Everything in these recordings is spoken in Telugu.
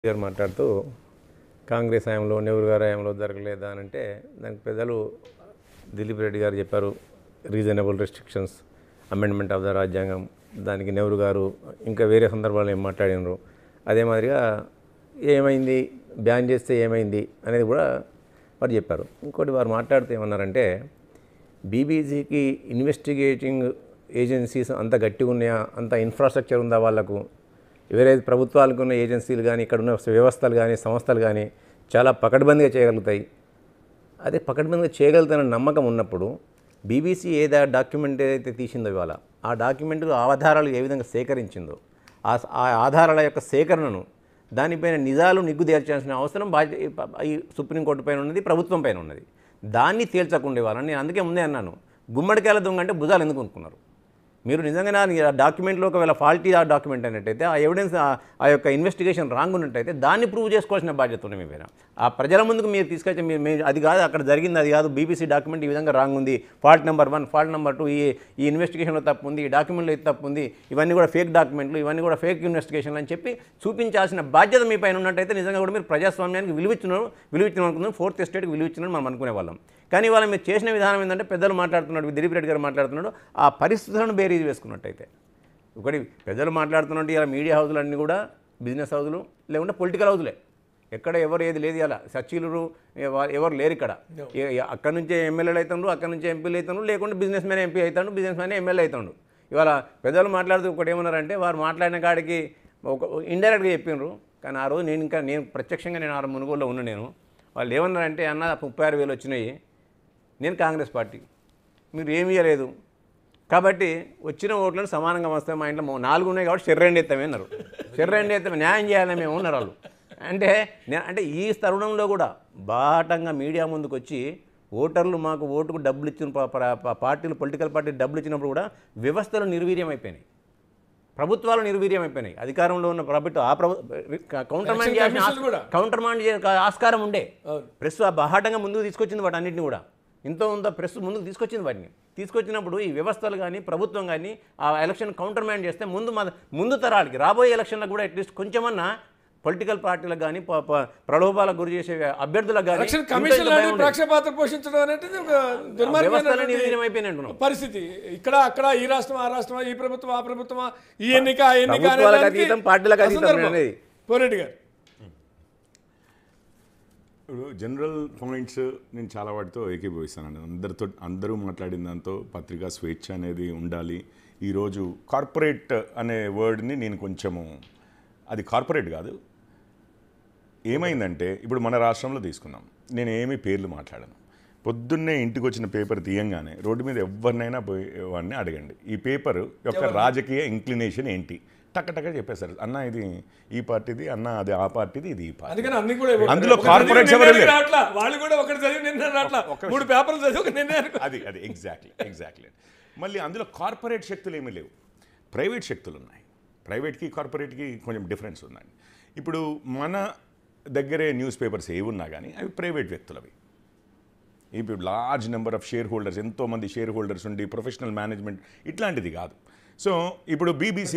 గారు మాట్లాడుతూ కాంగ్రెస్ హయాంలో నెహ్రూ గారి హయాంలో జరగలేదా అని అంటే దానికి పెద్దలు దిలీప్ రెడ్డి గారు చెప్పారు. Reasonable restrictions, amendment of the రాజ్యాంగం, దానికి నెహ్రూ గారు ఇంకా వేరే సందర్భాలు ఏం మాట్లాడినారు. అదే మాదిరిగా ఏమైంది, బ్యాన్ చేస్తే ఏమైంది అనేది కూడా వారు చెప్పారు. ఇంకోటి వారు మాట్లాడితే ఏమన్నారంటే బీబీసీకి ఇన్వెస్టిగేటింగ్ ఏజెన్సీస్ అంత గట్టిగా ఉన్నాయా, అంత ఇన్ఫ్రాస్ట్రక్చర్ ఉందా వాళ్ళకు, వేరే ప్రభుత్వాలకు ఉన్న ఏజెన్సీలు కానీ ఇక్కడ ఉన్న వ్యవస్థలు కానీ సంస్థలు కానీ చాలా పకడ్బందీగా చేయగలుగుతాయి. అదే పకడ్బందీగా చేయగలుగుతాయన్న నమ్మకం ఉన్నప్పుడు బీబీసీ ఏదో డాక్యుమెంట్ ఏదైతే తీసిందో ఇవాళ ఆ డాక్యుమెంట్లు ఆధారాలు ఏ విధంగా సేకరించిందో ఆ ఆధారాల యొక్క సేకరణను దానిపైన నిజాలు నిగ్గు తేల్చాల్సిన అవసరం ఈ సుప్రీంకోర్టు పైన ఉన్నది, ప్రభుత్వం పైన ఉన్నది. దాన్ని తేల్చకుండా ఇవ్వాలని నేను అందుకే ముందే అన్నాను, గుమ్మడికాయల దొంగ అంటే భుజాలు ఎందుకు అనుకున్నారు మీరు? నిజంగా ఆ డాక్యుమెంట్లో ఒకవేళ ఫాల్టీ ఆ డాక్యుమెంట్ అయినట్టయితే, ఆ ఎవిడెన్స్ ఆ యొక్క ఇన్వెస్టిగేషన్ రాంగ్ ఉన్నట్టయితే దాన్ని ప్రూవ్ చేసుకోవాల్సిన బాధ్యత ఉంది మీ పైన. ఆ ప్రజల ముందుకు మీరు తీసుకొచ్చి మీరు అది కాదు అక్కడ జరిగింది, అది కాదు, బీబీసీ డాక్యుమెంట్ ఈ విధంగా రాంగ్ ఉంది, ఫాల్ట్ నెంబర్ 1, ఫాల్ట్ నెంబర్ 2, ఈ ఇన్వెస్టిగేషన్లో తప్పు ఉంది, ఈ డాక్యుమెంట్లో ఇది తప్పు ఉంది, ఇవన్నీ కూడా ఫేక్ డాక్యుమెంట్లు, ఇవన్నీ కూడా ఫేక్ ఇన్వెస్టిగేషన్లు అని చెప్పి చూపించాల్సిన బాధ్యత మీ పైన ఉన్నట్టయితే నిజంగా కూడా మీరు ప్రజాస్వామ్యానికి విలువిచ్చిన అనుకుంటున్నాం, ఫోర్త్ ఎస్టేట్కి విలువిచ్చినట్టు మనం అనుకునే వాళ్ళం. కానీ ఇవాళ మీరు చేసిన విధానం ఏంటంటే పెద్దలు మాట్లాడుతున్నాడు, దిలీప్ రెడ్డి గారు మాట్లాడుతున్నాడు, ఆ పరిస్థితులను బేరీజ్ వేసుకున్నట్టయితే ఒకటి పెద్దలు మాట్లాడుతున్నట్టు ఇలా మీడియా హౌజులన్నీ కూడా బిజినెస్ హౌజులు లేకుంటే పొలిటికల్ హౌజులే. ఎక్కడ ఎవరు ఏది లేదు, ఇలా సచీలురు ఎవరు లేరు ఇక్కడ. అక్కడ నుంచే ఎమ్మెల్యేలు అవుతాడు, అక్కడ నుంచి ఎంపీలు అవుతాడు, లేకుంటే బిజినెస్ మ్యాన్ ఎంపీ అవుతాడు, బిజినెస్ మ్యాన్ ఎమ్మెల్యే అవుతాడు. ఇవాళ పెద్దలు మాట్లాడుతూ ఒకటి ఏమన్నారంటే వారు మాట్లాడిన కాడికి ఒక ఇండైరెక్ట్గా చెప్పినారు. కానీ ఆ రోజు నేను ప్రత్యక్షంగా నేను ఆ మునుగోలులో ఉన్నా. వాళ్ళు ఏమన్నారంటే అన్న 36,000 వచ్చినాయి, నేను కాంగ్రెస్ పార్టీ, మీరు ఏమీ ఇవ్వలేదు కాబట్టి వచ్చిన ఓట్లను సమానంగా వస్తాయి, మా ఇంట్లో 4 ఉన్నాయి కాబట్టి షెర్రెండి ఎత్తామే అన్నారు. షెర్రెండి ఎత్తామే న్యాయం చేయాలని మేము ఉన్నారు వాళ్ళు. అంటే ఈ తరుణంలో కూడా బాటంగా మీడియా ముందుకు వచ్చి ఓటర్లు మాకు ఓటుకు డబ్బులు ఇచ్చిన పార్టీలు, పొలిటికల్ పార్టీలు డబ్బులు ఇచ్చినప్పుడు కూడా వ్యవస్థలు నిర్వీర్యం అయిపోయినాయి, ప్రభుత్వాలు నిర్వీర్యం అయిపోయినాయి. అధికారంలో ఉన్న ప్రభుత్వం కౌంటర్మాండ్ ఆస్కారం ఉండే. ప్రెస్ బాహాటంగా ముందుకు తీసుకొచ్చింది వాటి అన్నింటినీ కూడా, ఇంత ప్రెస్ ముందుకు తీసుకొచ్చింది. వాటిని తీసుకొచ్చినప్పుడు ఈ వ్యవస్థలు కానీ ప్రభుత్వం కానీ ఆ ఎలక్షన్ కౌంటర్మాండ్ చేస్తే ముందు తరాలకి రాబోయే ఎలక్షన్లకు కూడా అట్లీస్ట్ కొంచెమన్నా పొలిటికల్ పార్టీలకు కానీ ప్రలోభాలకు గురి చేసే అభ్యర్థులకు కానీ నిర్వీర్యమైపోయినట్టు పరిస్థితి. ఇక్కడ అక్కడ ఈ రాష్ట్రం ఆ రాష్ట్రం, ఈ ప్రభుత్వం ఆ ప్రభుత్వం, ఈ ఎన్నిక పార్టీలకు అతీతం అనేది పోరెడ్డి గారు. ఇప్పుడు జనరల్ పాయింట్స్ నేను చాలా వాటితో ఏకీభవిస్తానండి. అందరూ మాట్లాడిన దాంతో పత్రికా స్వేచ్ఛ అనేది ఉండాలి. ఈరోజు కార్పొరేట్ అనే వర్డ్ని నేను కొంచెము, అది కార్పొరేట్ కాదు. ఏమైందంటే ఇప్పుడు మన రాష్ట్రంలో తీసుకున్నాం, నేను ఏమీ పేర్లు మాట్లాడను. పొద్దున్నే ఇంటికి వచ్చిన పేపర్ తీయంగానే రోడ్డు మీద ఎవరినైనా వాడిని అడగండి, ఈ పేపర్ యొక్క రాజకీయ ఇంక్లినేషన్ ఏంటి, టక్క చెప్పేశారు. అన్న ఇది ఈ పార్టీది, అన్న అది ఆ పార్టీది, ఇది ఈ పార్టీ. అందులో కార్పొరేట్స్ ఎవరు లేరు. అది ఎగ్జాక్ట్లీ. మళ్ళీ అందులో కార్పొరేట్ శక్తులు ఏమీ లేవు, ప్రైవేట్ శక్తులు ఉన్నాయి. ప్రైవేట్కి కార్పొరేట్కి కొంచెం డిఫరెన్స్ ఉందండి. ఇప్పుడు మన దగ్గరే న్యూస్ పేపర్స్ ఏవి ఉన్నా కానీ అవి ప్రైవేట్ వ్యక్తులవి. ఇప్పుడు large number of shareholders, ఎంతోమంది షేర్ హోల్డర్స్ ఉండి ప్రొఫెషనల్ మేనేజ్మెంట్ ఇట్లాంటిది కాదు. సో ఇప్పుడు బీబీసీ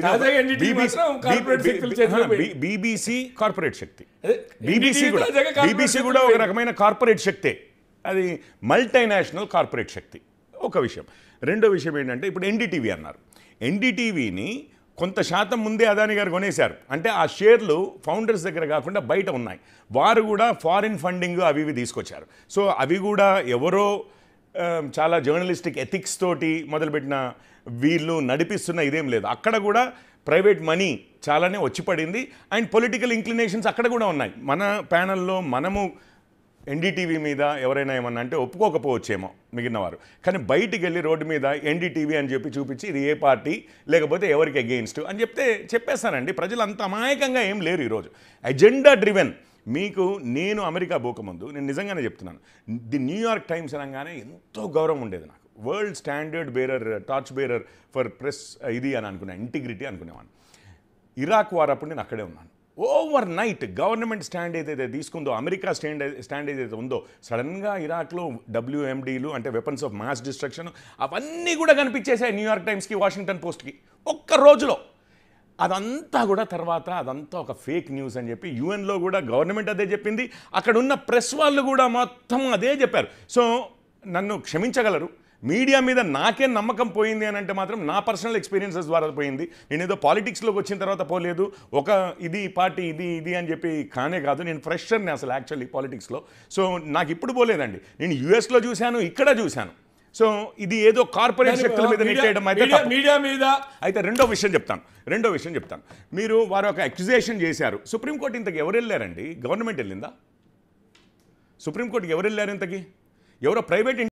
కార్పొరేట్ శక్తి, బీబీసీ కూడా ఒక రకమైన కార్పొరేట్ శక్తే, అది మల్టీనేషనల్ కార్పొరేట్ శక్తి. ఒక విషయం. రెండో విషయం ఏంటంటే ఇప్పుడు ఎన్డీటీవీ అన్నారు. ఎన్డీటీవీని కొంత శాతం ముందే అదాని గారు కొనేశారు. అంటే ఆ షేర్లు ఫౌండర్స్ దగ్గర కాకుండా బయట ఉన్నాయి. వారు కూడా ఫారిన్ ఫండింగ్ అవి ఇవి తీసుకొచ్చారు. సో అవి కూడా ఎవరో చాలా జర్నలిస్టిక్ ఎథిక్స్ తోటి మొదలుపెట్టిన వీళ్ళు నడిపిస్తున్న ఇదేం లేదు. అక్కడ కూడా ప్రైవేట్ మనీ చాలానే వచ్చి పడింది. అండ్ పొలిటికల్ ఇంక్లినేషన్స్ అక్కడ కూడా ఉన్నాయి. మన ప్యానల్లో మనము ఎన్డీటీవీ మీద ఎవరైనా ఏమన్నా అంటే ఒప్పుకోకపోవచ్చేమో మిగిలిన వారు, కానీ బయటికి వెళ్ళి రోడ్డు మీద ఎన్డీటీవీ అని చెప్పి చూపించి ఇది ఏ పార్టీ లేకపోతే ఎవరికి అగెయిన్స్ట్ అని చెప్పేస్తానండి. ప్రజలు అంత అమాయకంగా ఏం లేరు ఈరోజు. Agenda driven. మీకు నేను అమెరికా పోకముందు నేను నిజంగానే చెప్తున్నాను, ది న్యూయార్క్ టైమ్స్ అనగానే ఎంతో గౌరవం ఉండేది నాకు. World standard bearer, torch bearer for press ఇది అని అనుకున్నాను, ఇంటిగ్రిటీ అనుకునేవాను. ఇరాక్ వార్ అప్పుడు నేను అక్కడే ఉన్నాను. ఓవర్ నైట్ గవర్నమెంట్ స్టాండ్ ఏదైతే తీసుకుందో, అమెరికా స్టాండ్ ఏదైతే ఉందో, సడన్గా ఇరాక్లో WMDలు అంటే వెపన్స్ ఆఫ్ మాస్ డిస్ట్రక్షన్ అవన్నీ కూడా కనిపించేసాయి న్యూయార్క్ టైమ్స్కి, వాషింగ్టన్ పోస్ట్కి ఒక్క రోజులో. అదంతా కూడా తర్వాత అదంతా ఒక ఫేక్ న్యూస్ అని చెప్పి యూఎన్లో కూడా గవర్నమెంట్ అదే చెప్పింది, అక్కడ ఉన్న ప్రెస్ వాళ్ళు కూడా మొత్తం అదే చెప్పారు. సో నన్ను క్షమించగలరు, మీడియా మీద నాకే నమ్మకం పోయింది అని అంటే మాత్రం నా పర్సనల్ ఎక్స్పీరియన్సెస్ ద్వారా పోయింది. నేను ఏదో పాలిటిక్స్లోకి వచ్చిన తర్వాత పోలేదు, ఒక ఇది పార్టీ ఇది అని చెప్పి కానే కాదు. నేను ఫ్రెషర్ని అసలు యాక్చువల్లీ పాలిటిక్స్లో. సో నాకు ఇప్పుడు పోలేదండి, నేను యూఎస్లో చూశాను, ఇక్కడ చూశాను. సో ఇది ఏదో కార్పొరేట్ శక్తుల మీద నెట్టేయడం అయితే మీడియా మీద. అయితే రెండో విషయం చెప్తాను. మీరు వారు ఒక అక్యుజేషన్ చేశారు, సుప్రీంకోర్టు ఇంతకు ఎవరు వెళ్ళారండి? గవర్నమెంట్ వెళ్ళిందా? సుప్రీంకోర్టుకి ఎవరు వెళ్ళారు ఇంతకి? ఎవరో ప్రైవేట్